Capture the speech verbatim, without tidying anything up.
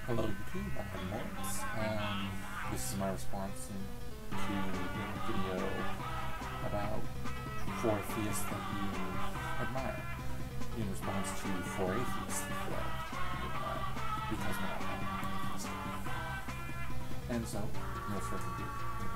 Hello YouTube, I'm Lawrence. Um, this is my response in, to a video about four theists that you admire, in response to four atheists that you admire, because we're not all atheistic. And so, no further ado,